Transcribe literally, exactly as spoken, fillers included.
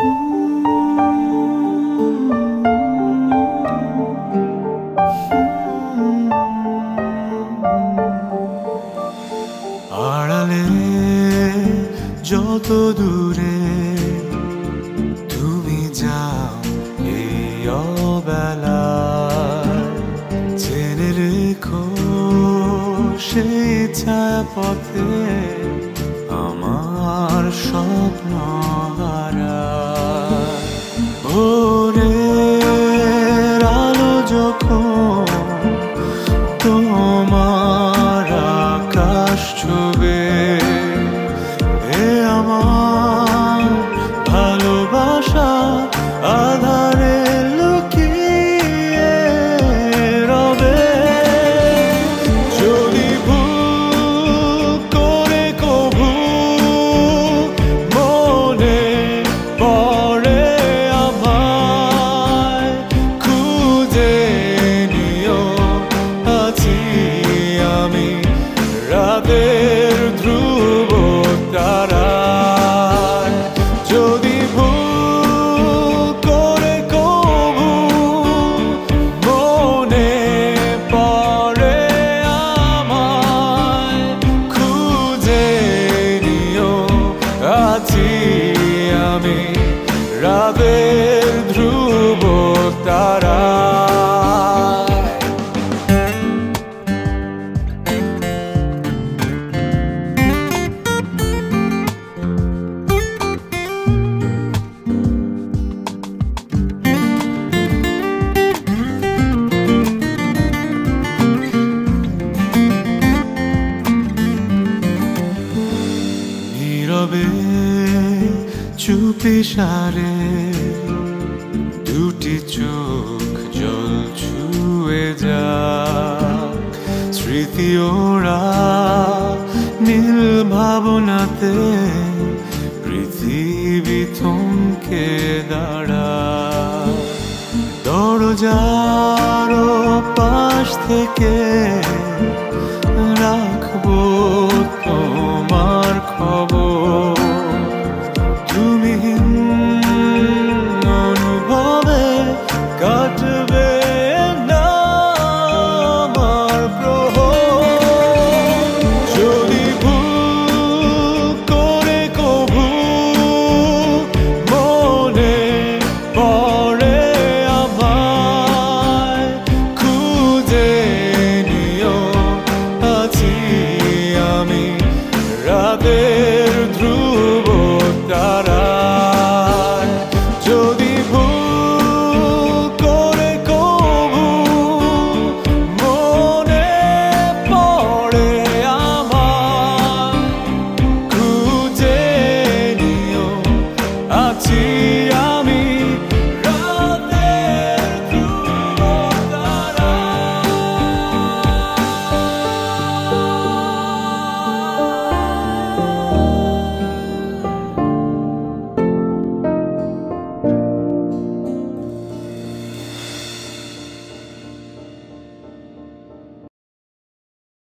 আড়ালে যত দূরে তুমি যাও এই অবেলায়, জেনে রেখো সেই ছায়া পথে আমার স্বপ্ন হারায়। ভোরের আলো যখন তোমার আকাশ ছুবে, এ আমার ভালোবাসা আধারে লুকিয়ে রবে। যদি ভুল করে কভু মনে পড়ে আমায়, খুঁজে নিও আছি আমি রাতের ধ্রুব তারায়। যদি ভুল করে কভু মনে পড়ে আমায়, খুঁজে নিও আছি আমি রাতের ধ্রুব তারায়। নীরবে চুপি সারে দুটি চোখ জল ছুঁয়ে যাক, স্মৃতি ওরা নীল ভাবনাতে পৃথিবী থমকে দাঁড়ায়। দরজার পাশ থেকে